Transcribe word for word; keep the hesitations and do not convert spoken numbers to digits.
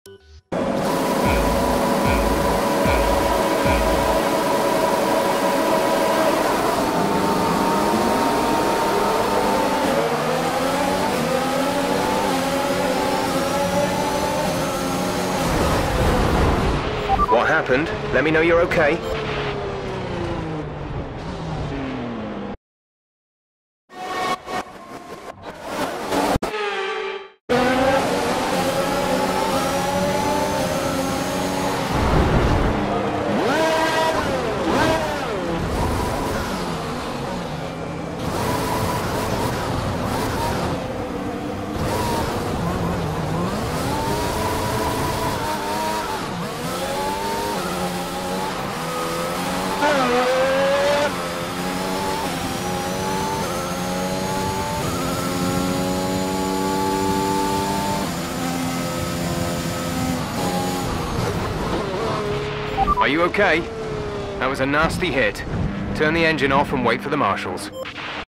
What happened? Let me know you're okay. Are you okay? That was a nasty hit. Turn the engine off and wait for the marshals.